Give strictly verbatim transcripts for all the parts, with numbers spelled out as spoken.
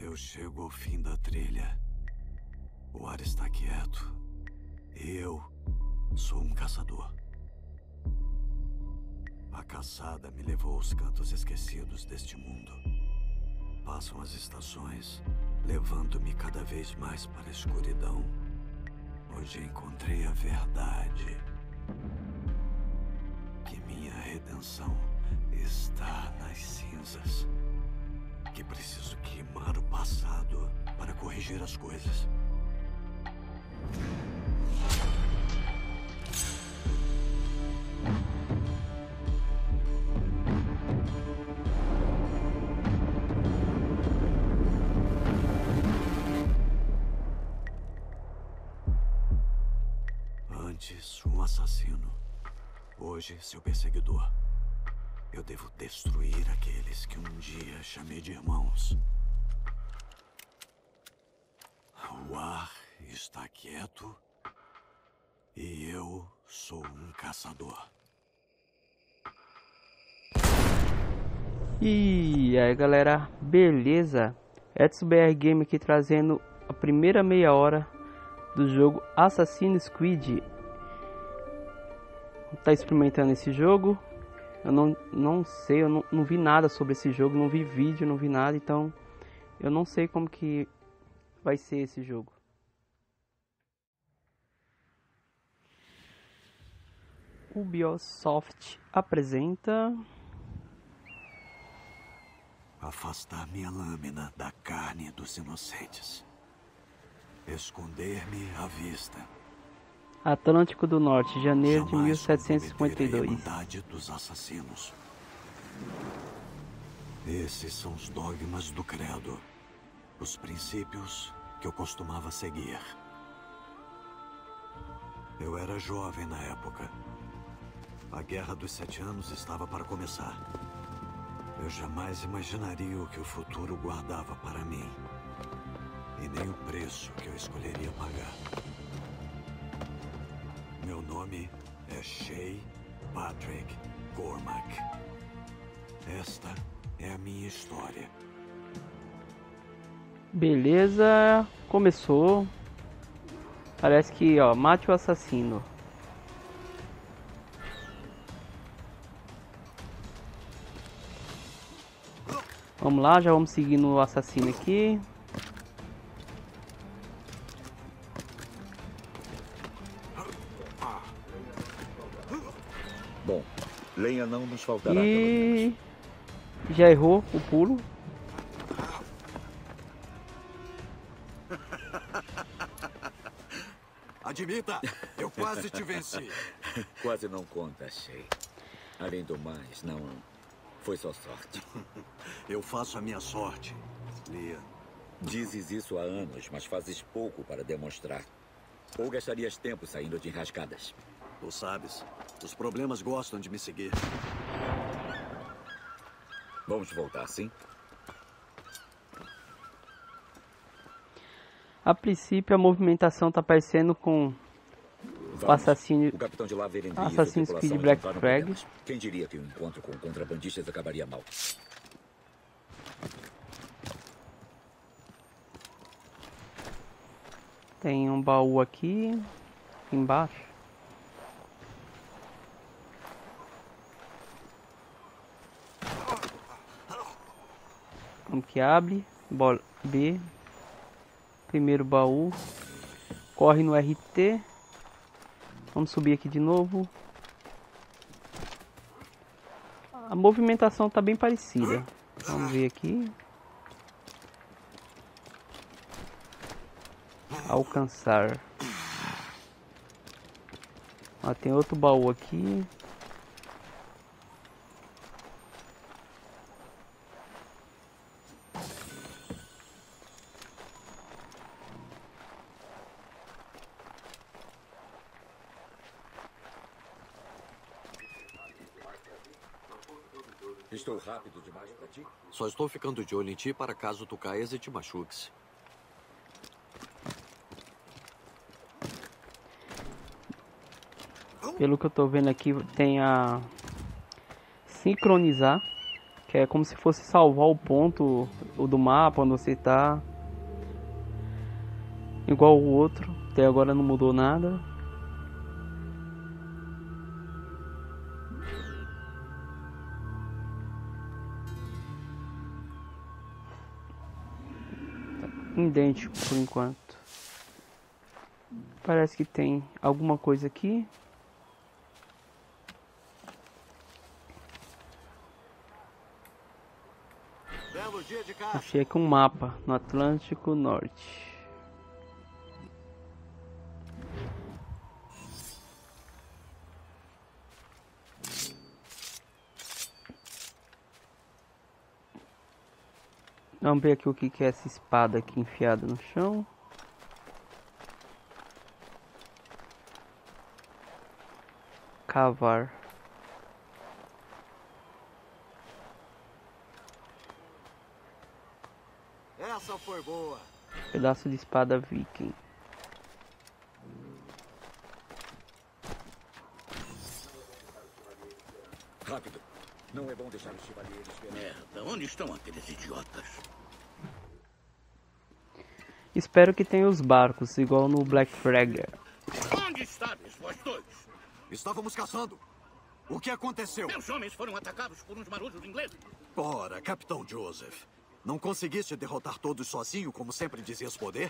Eu chego ao fim da trilha. O ar está quieto. E eu sou um caçador. A caçada me levou aos cantos esquecidos deste mundo. Passam as estações, levando-me cada vez mais para a escuridão. Hoje encontrei a verdade. Que minha redenção está nas cinzas. Que preciso queimar o passado para corrigir as coisas. Antes, um assassino. Hoje, seu perseguidor. Eu devo destruir aqueles que um dia chamei de irmãos. O ar está quieto e eu sou um caçador. E aí galera, beleza? Edson B R Game aqui trazendo a primeira meia hora do jogo Assassin's Creed. Tá experimentando esse jogo. Eu não, não sei, eu não, não vi nada sobre esse jogo, não vi vídeo, não vi nada, então eu não sei como que vai ser esse jogo. Ubisoft apresenta... Afastar minha lâmina da carne dos inocentes. Esconder-me à vista. Atlântico do Norte, janeiro de Jamais mil setecentos e cinquenta e comprometer a dois. irmandade dos assassinos. Esses são os dogmas do credo. Os princípios que eu costumava seguir. Eu era jovem na época. A Guerra dos Sete Anos estava para começar. Eu jamais imaginaria o que o futuro guardava para mim. E nem o preço que eu escolheria pagar. Meu nome é Shay Patrick Cormac. Esta é a minha história. Beleza, começou. Parece que, ó, mate o assassino. Vamos lá, já vamos seguindo o assassino aqui. Bom, lenha não nos faltará. E já errou o pulo. Admita, eu quase te venci. Quase não conta, Shay. Além do mais, não foi só sorte. Eu faço a minha sorte, Leah. Dizes isso há anos, mas fazes pouco para demonstrar. Ou gastarias tempo saindo de enrascadas? Tu sabes, os problemas gostam de me seguir. Vamos voltar, sim? A princípio a movimentação tá parecendo com Vamos. o assassino. O capitão de Laverick e a Assassin's tripulação Creed Black enfrentaram Flag. problemas. Quem diria que o encontro com contrabandistas acabaria mal? Tem um baú aqui embaixo. Como que abre? Bola B. Primeiro baú. Corre no R T. Vamos subir aqui de novo. A movimentação tá bem parecida. Vamos ver aqui. Alcançar. Ó, tem outro baú aqui. Estou rápido demais para ti? Só estou ficando de olho em ti para caso tu caias e te machuques. Pelo que eu tô vendo aqui, tem a sincronizar, que Que é como se fosse salvar o ponto o do mapa onde você tá. Igual o outro. Até agora não mudou nada. Idêntico por enquanto. Parece que tem alguma coisa aqui. Belo dia de caça. Achei aqui um mapa no Atlântico Norte. Vamos ver aqui o que é essa espada aqui enfiada no chão. Cavar. Essa foi boa. Pedaço de espada viking. Rápido. Não é bom deixar os chevaliers esperando. Merda, onde estão aqueles idiotas? Espero que tenha os barcos, igual no Black Flag. Onde estáveis, vós dois? Estávamos caçando. O que aconteceu? Meus homens foram atacados por uns marujos ingleses. Ora, Capitão Joseph. Não conseguiste derrotar todos sozinho, como sempre dizias poder?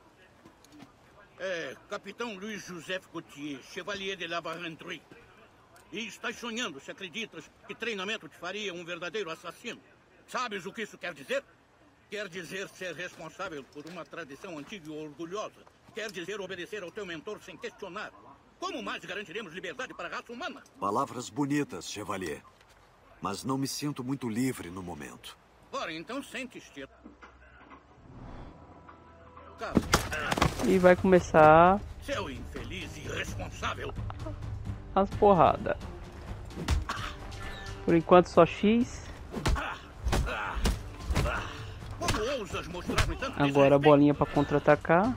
É, Capitão Luiz Joseph Gautier, Chevalier de la Varendrye. E estás sonhando se acreditas que treinamento te faria um verdadeiro assassino. Sabes o que isso quer dizer? Quer dizer ser responsável por uma tradição antiga e orgulhosa. Quer dizer obedecer ao teu mentor sem questionar. Como mais garantiremos liberdade para a raça humana? Palavras bonitas, Chevalier. Mas não me sinto muito livre no momento. Ora, então sente-te. E vai começar Seu infeliz e irresponsável. as porradas. Por enquanto só X. Como ousas mostrar-me tanto Agora a desrespeito? bolinha para contra-atacar.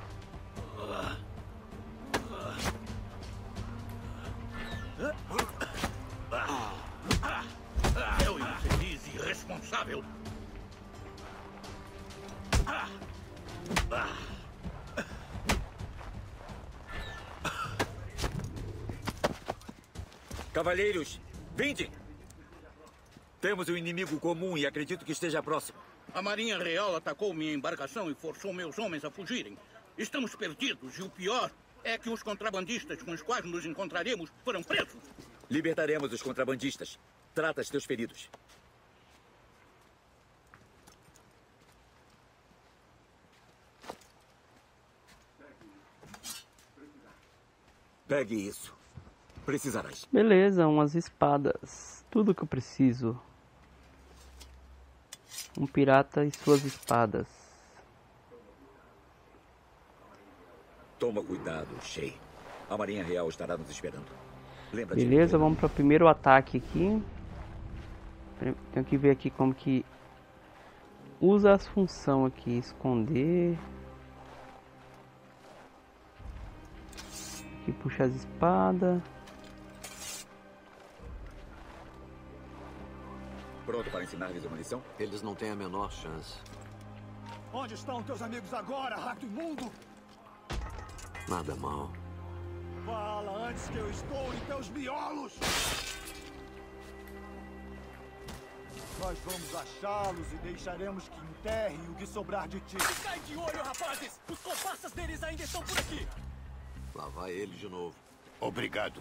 Seu infeliz e irresponsável. Cavalheiros, vinde! Temos um inimigo comum e acredito que esteja próximo. A Marinha Real atacou minha embarcação e forçou meus homens a fugirem. Estamos perdidos e o pior é que os contrabandistas com os quais nos encontraremos foram presos. Libertaremos os contrabandistas. Trata teus feridos. Pegue isso. Precisarás. Beleza, umas espadas. Tudo que eu preciso. Um pirata e suas espadas. Toma cuidado, Shay. A Marinha Real estará nos esperando. Lembra Beleza, vamos para o primeiro ataque aqui. Tenho que ver aqui como que usa as funções aqui. Esconder. Aqui puxa as espadas. Pronto para ensinar-lhes uma lição? Eles não têm a menor chance. Onde estão teus amigos agora, rato imundo? Nada mal. Fala antes que eu estoure teus miolos! Nós vamos achá-los e deixaremos que enterrem o que sobrar de ti. Cai de olho, rapazes! Os comparsas deles ainda estão por aqui! Lá vai ele de novo. Obrigado.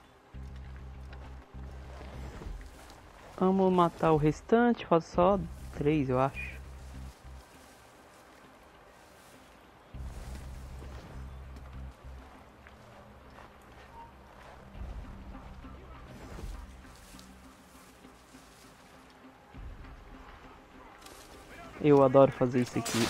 Vamos matar o restante. Falta só três, eu acho. Eu adoro fazer isso aqui.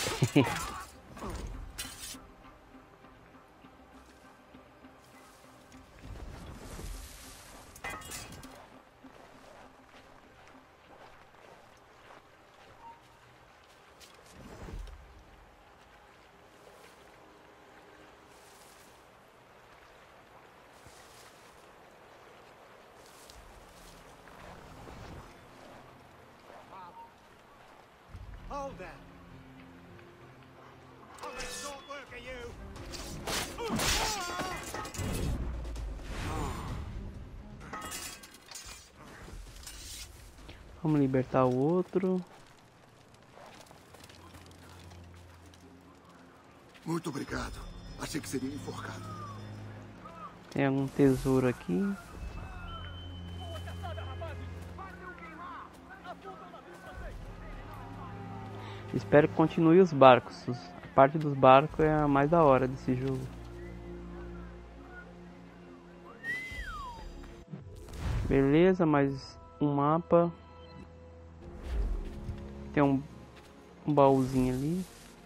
Hold that. Oh, that's not working, you. Vamos libertar o outro. Muito obrigado. Achei que seria enforcado. Tem algum tesouro aqui. Espero que continue os barcos. A parte dos barcos é a mais da hora desse jogo. Beleza, mais um mapa. Tem um, um baúzinho ali.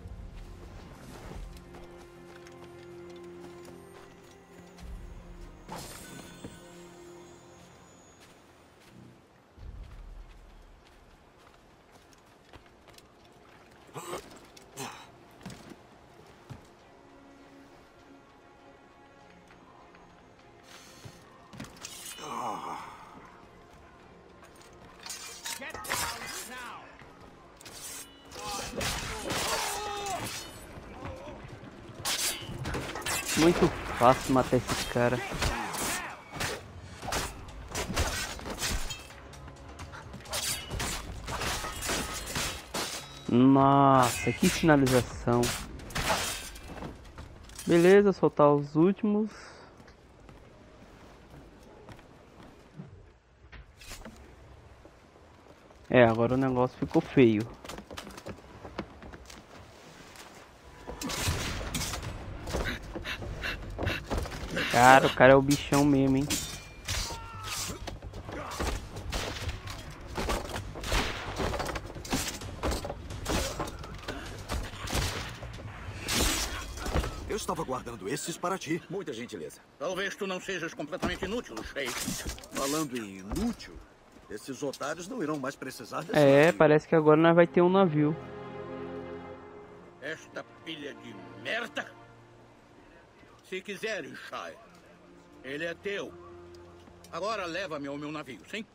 Muito fácil matar esse cara. Nossa, que finalização. Beleza, soltar os últimos. É, agora o negócio ficou feio. Cara, o cara é o bichão mesmo, hein? Eu estava guardando esses para ti. Muita gentileza. Talvez tu não sejas completamente inútil, Sheik. Falando em inútil, esses otários não irão mais precisar desse É, navio. parece que agora nós vai ter um navio. Esta pilha de merda? Se quiseres, Shai, ele é teu. Agora leva-me ao meu navio, sim?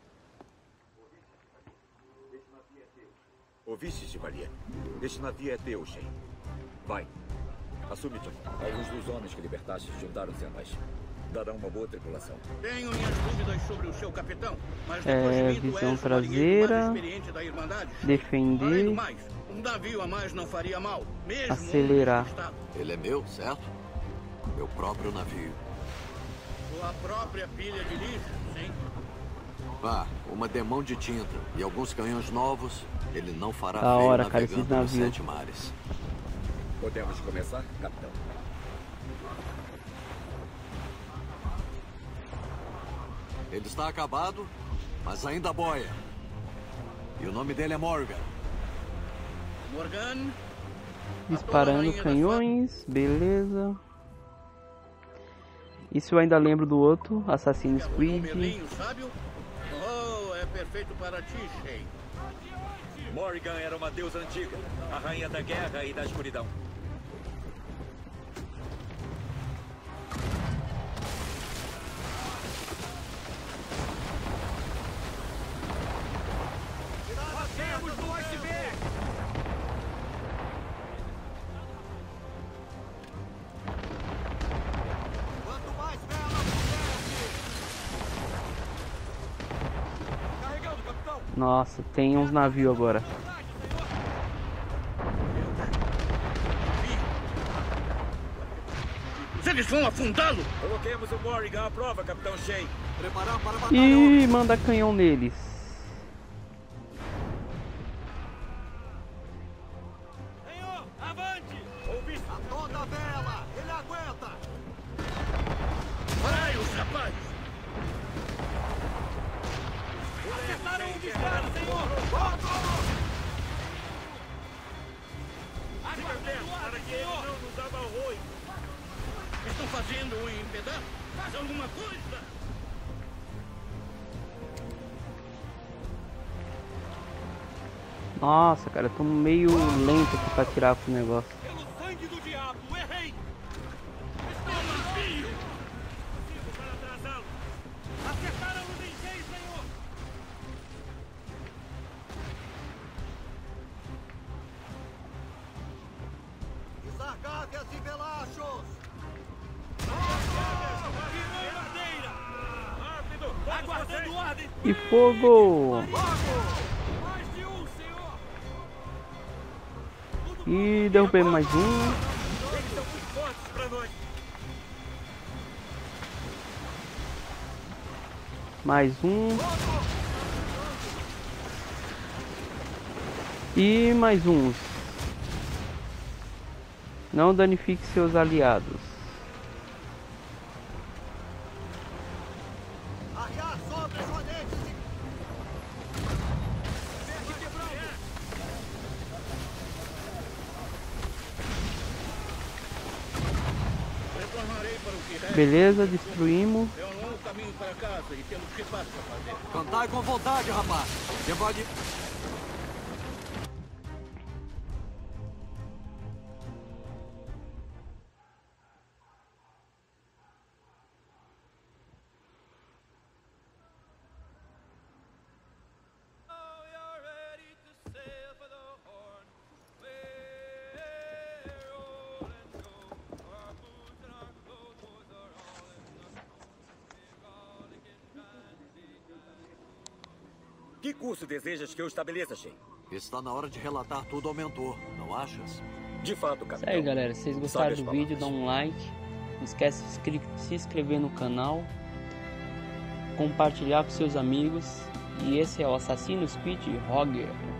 Ouviste, Chevalier? Este navio é teu, Shen. Vai. Assume, John. Alguns dos homens que libertaste juntaram-se a nós. Darão uma boa tripulação. Tenho minhas dúvidas sobre o seu capitão, mas É, depois de mim, tu visão és o marinheiro traseira, mais experiente da Irmandade. defender. Além do mais, um navio a mais não faria mal, mesmo Acelerar. onde está. Ele é meu, certo? Meu próprio navio. Sua própria pilha de lixo, sim. Ah, uma demão de tinta e alguns canhões novos. Ele não fará Da feio hora, cara, esses navegando nos navios. sete mares. Podemos começar, capitão? Ele está acabado, mas ainda boia. E o nome dele é Morgan. Morgan, Disparando canhões, beleza. Isso eu ainda lembro do outro, Assassin's o Creed. Merlinho sábio? Oh, é perfeito para ti, Sheik. Morrigan era uma deusa antiga, a rainha da guerra e da escuridão. Temos do iceberg! Quanto mais vela pudesse! Carregando, capitão! Nossa, tem uns navios agora. Se eles vão afundá-lo! Coloquemos o Morrigan à prova, capitão Shen. Preparar para a batalha. Ih, manda canhão neles. Senhor, avante! Ouviste? A toda vela! Ele aguenta! Vai, os rapazes! Acertaram um dos caras, senhor! Aguardando o ar, senhor! Não nos abalrou. Estão fazendo em pedaço? Faz alguma coisa! Nossa, cara, eu tô meio lento aqui pra tirar com o negócio. Pelo sangue do diabo, errei! Preciso para atrasá-lo! Acertaram-nos em cheio, senhor! Águias e velachos! Aguardando ordem! E fogo! Mais de um, senhor! E derrubei mais um. Eles são muito fortes pra nós. Mais um. E mais uns. Não danifique seus aliados. Arriar sobre os rodetes e... Retornarei para o que resta. Beleza, destruímos. É um longo caminho para casa e temos reparos para fazer. Cantai com vontade, rapaz. Você pode... Que curso desejas que eu estabeleça, Shen? Está na hora de relatar tudo aumentou, não achas? De fato, Isso capitão. aí, galera. Se vocês gostaram Sabe as do vídeo, dá palavras. um like. Não esquece de inscre- se inscrever no canal. Compartilhar com seus amigos. E esse é o Assassin's Creed Rogue.